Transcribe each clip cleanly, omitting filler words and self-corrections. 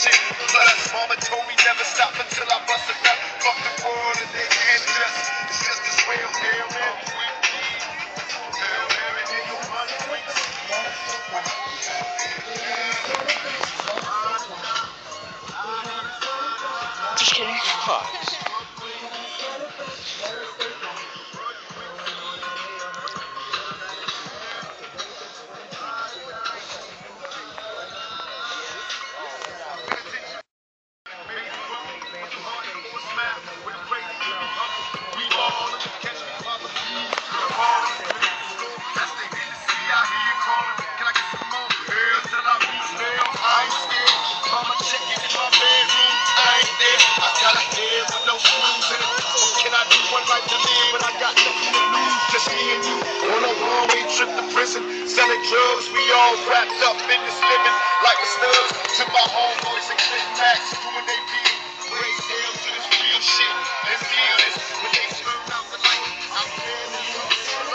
shit. Plus, mama told me never stop until I bust a nut. Fuck the world and they can't just. It's just this way of Hail Mary. Hail Mary, in your money, Just kidding. Huh. Just me and you on a one-way trip to prison, selling drugs. We all wrapped up in this living like a studs. To my homeboys and Clip Max, doing they bid. Raise hell to this real shit and feel this when they turn out the light. I'm there in the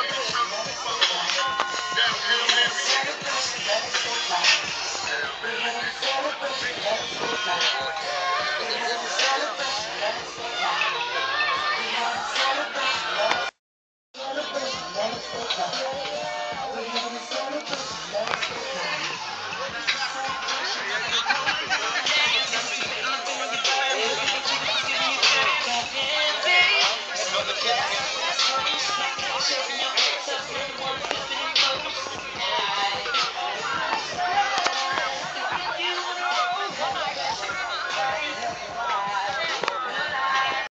down Hail Mary.